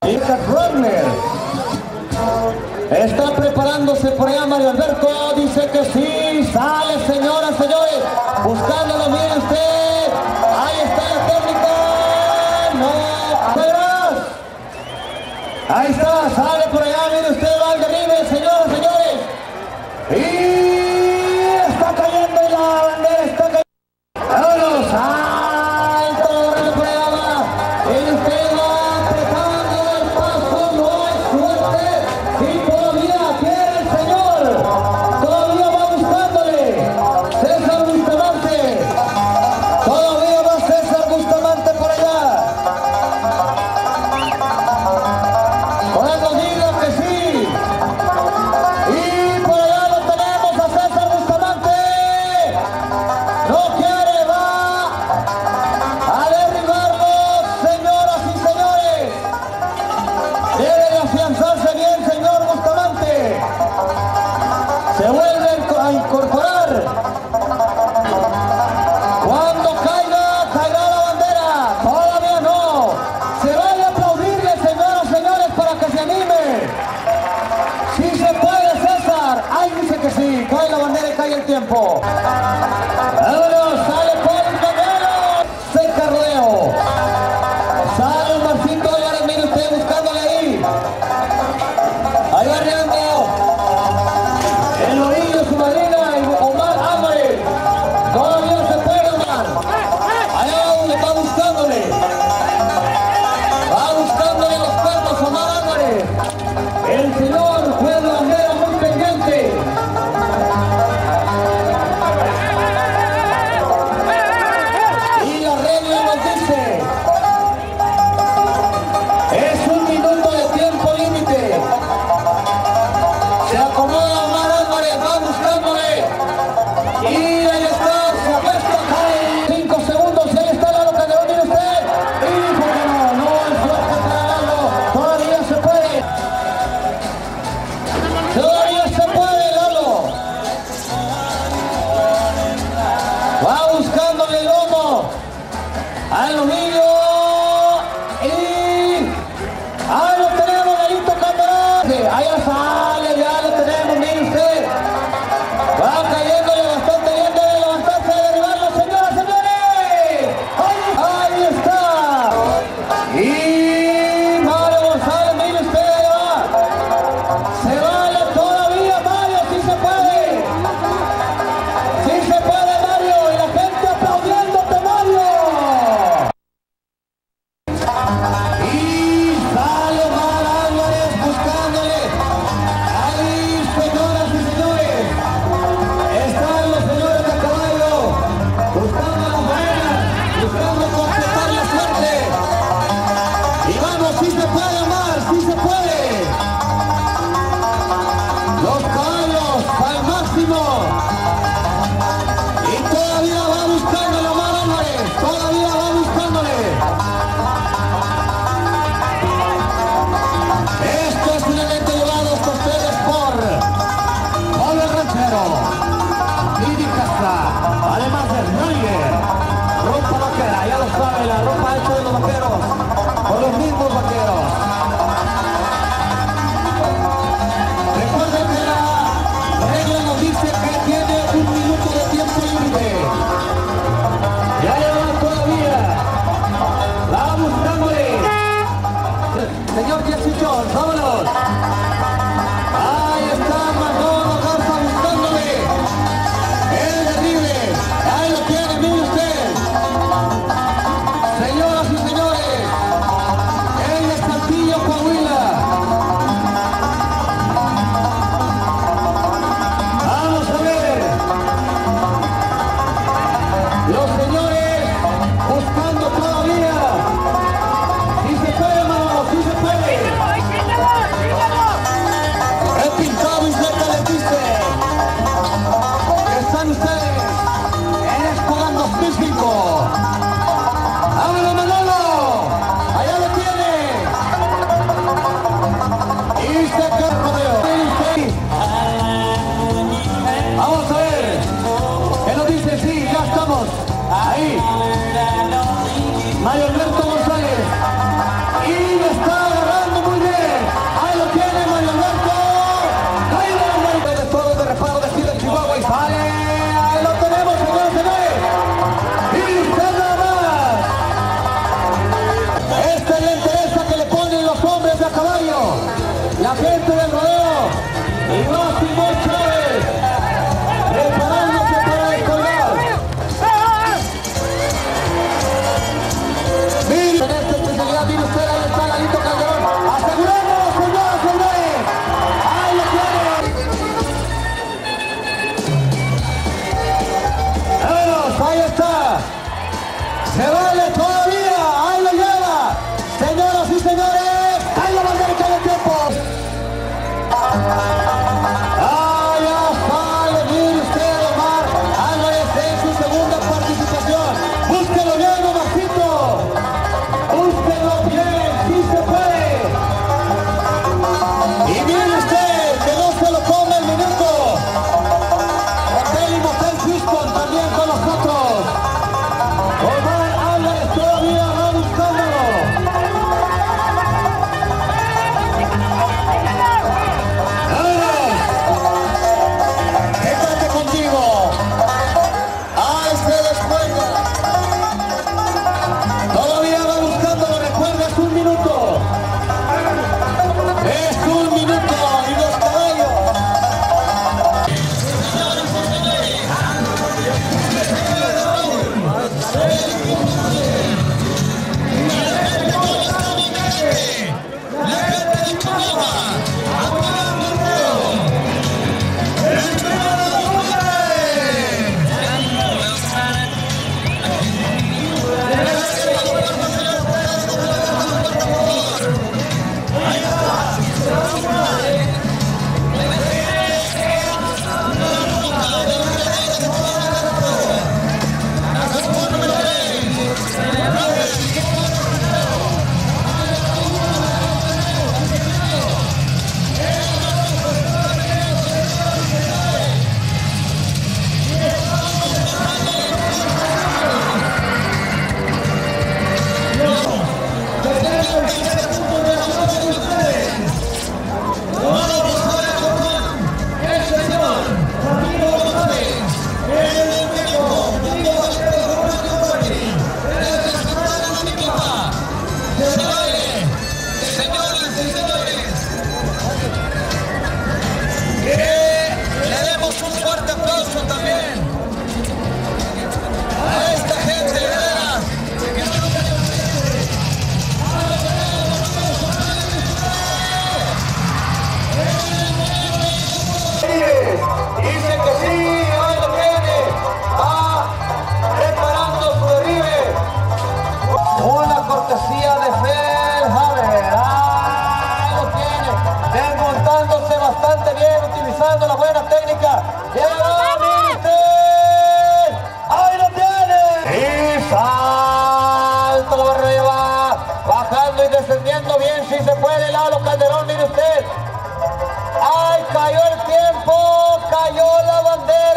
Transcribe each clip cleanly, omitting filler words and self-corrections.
Runner. Está preparándose por allá Mario Alberto, dice que sí, sale señoras, señores, buscándolo, mire usted, ahí está la técnica, no, atrás, ahí está, sale por allá, mire usted, va al derribe, señoras, señores, y está cayendo y la bandera está cayendo, vámonos, alto, por allá va, mire usted va apretando el paso, no hay suerte, y todavía quiere el señor, todavía va buscándole, César Bustamante, todavía va César Bustamante por allá, cuando diga que sí, y por allá lo tenemos a César Bustamante, no quiere, va a derribarlo, señoras y señores, debe de afianzarse bien, señor Bustamante, se vuelve a incorporar, cuando caiga, caerá la bandera, todavía no, se vale a aplaudirle, señoras y señores, para que se anime, si se puede César, ahí dice que sí, cae la bandera y cae el tiempo, vámonos, sale Paul Cañero, se carreo, sale Marcito Álvarez, mire usted buscándole ahí arriando, el orillo su madrina, Omar Álvarez, todavía se puede Omar, allá donde va buscándole los cuernos Omar Álvarez, el señor juez de bandera muy pendiente, y la regla nos dice, es 1 minuto de tiempo límite, se acomoda Omar Álvarez, va buscándole, y ahí está, se apuesta, cae, 5 segundos, y ahí está Lalo Calderón, mire usted, y porque no hay suerte para Lalo, todavía se puede, Lalo, va buscándole el lomo, al Lomillo, y ahí lo tenemos, Lalito Calderón, allá sale, ya lo tenemos, mire usted, va cayéndole bastante bien, debe levantarse, de derribarlo, señoras y señores, ahí está, y Mario González, mire usted, ahí va, se vale todavía Mario, si se puede, Mario, y la gente aplaudiéndote, Mario. Y sale Omar Álvarez buscándole. Ahí, señoras y señores, están los señores de caballo, buscando la buena, buscando completar la suerte. Y vamos, si se puede, Omar, si se puede. Los caballos al máximo. Y todavía va buscándole Omar Álvarez, todavía va buscándole. Esto es un evento llevado hasta ustedes por el Ranchero, Mini Casa, además de Ryder, ropa vaquera, ya lo sabe, la ropa hecha de los vaqueros, por los mismos vaqueros. Recuerden que la regla nos dice que tiene 1 minuto de tiempo límite. Ya lleva todavía. Va buscándole. Señor Jesse Jones, vámonos. Ahí está Manolo Garza buscándole. El derribe. Ahí lo tiene, mire usted. Señoras y señores, el de Saltillo, Coahuila. Vamos a ver. Los señores buscando todavía. Si se puede, Manolo, si se puede. El pintado y cerca les dice que están ustedes en Expogan 2005. ¡Vámonos, Manolo! ¡Allá lo tiene! Y se queda Romeo. Vamos a ver. Él nos dice, sí, ya estamos ahí. cortesía de Felhaber. Ahí lo tiene, desmontándose bastante bien, utilizando la buena técnica. Y ahí va, mire usted. Ahí lo tiene. Y salto lo arriba, bajando y descendiendo bien, si se puede, Lalo Calderón, mire usted. ¡Ay, cayó el tiempo! ¡Cayó la bandera!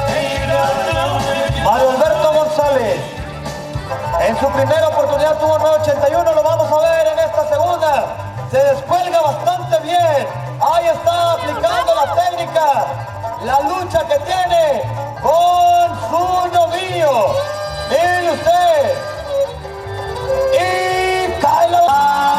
Mario Alberto González, en su primera oportunidad tuvo 9.81, lo vamos a ver en esta segunda. Se descuelga bastante bien. Ahí está aplicando la técnica, la lucha que tiene con su novillo. Mire usted. Y cae la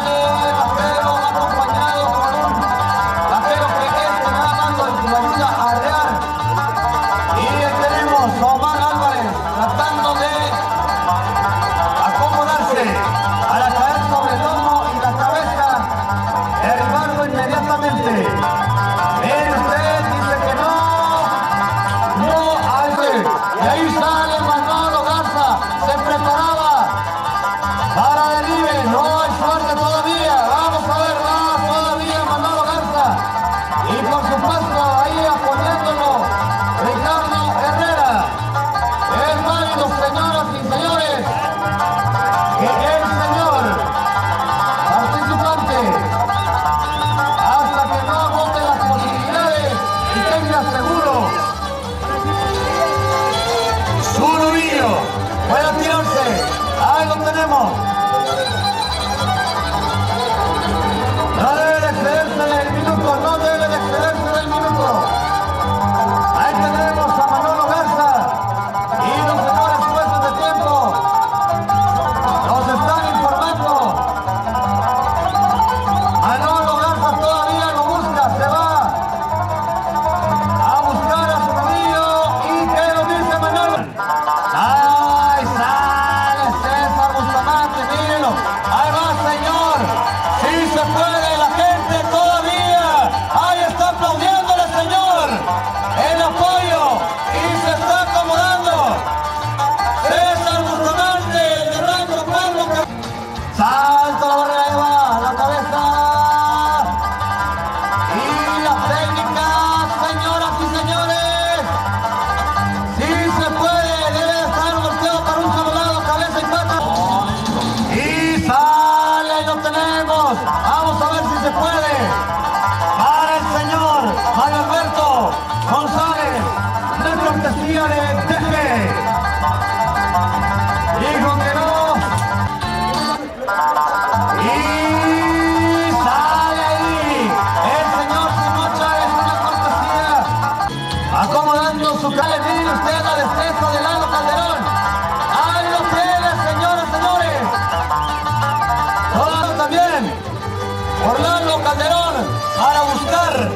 Orlando Calderón para buscar,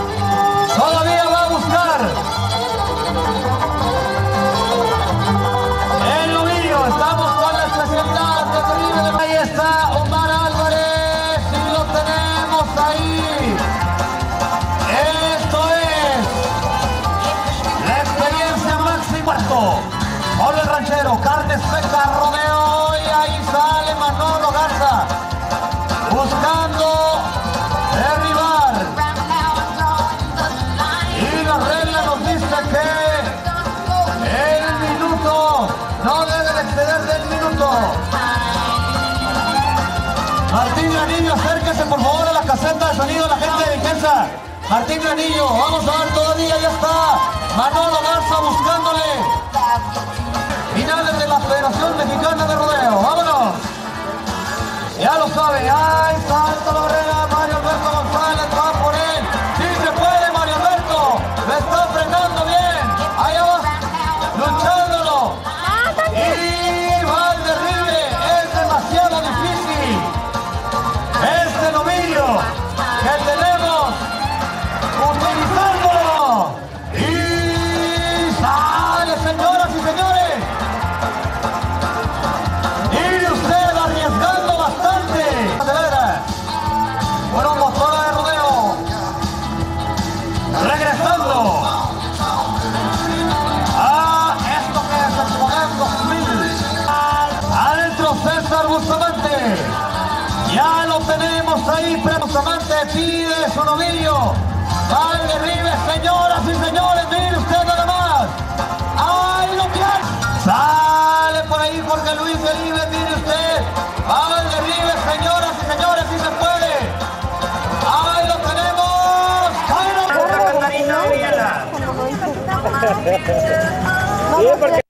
todavía va a buscar el novillo. Estamos con la especialidad de Caribe. Ahí está Omar Álvarez y lo tenemos ahí. Esto es la experiencia Maxi Puerto por el ranchero Carnes Seca Rodeo, y ahí sale Manolo Garza buscando derribar, y la regla nos dice que el minuto no debe de exceder del minuto. Martín Granillo, acérquese por favor a la caseta de sonido, la gente de Vicenza. Martín Granillo, vamos a ver, todavía ya está Manolo Garza buscándole. Finales de la Federación Mexicana de Rodeo, vámonos. Ya lo sabe, ahí salta la barrera, Mario Alberto González va por él. Sí se puede, Mario Alberto, lo está frenando bien, allá va, luchándolo. Y va al derribe, es demasiado difícil. Este novillo que tenemos, utilizándolo. Y sale, señoras y señores. Bueno, motora de rodeo, regresando a esto que es Expo 2000. Adentro César Bustamante. tenemos ahí, precisamente pide su novillo. ¡Ay, Rives, señoras y señores! ¡Mire usted nada más! ¡Ay, lo tiene! Sale por ahí Jorge Luis Felipe, mire usted. ¡Ay, Rives, señoras y señores! ¡Sí se puede! ¡Ahí lo tenemos! ¡Ay, no! Sí, porque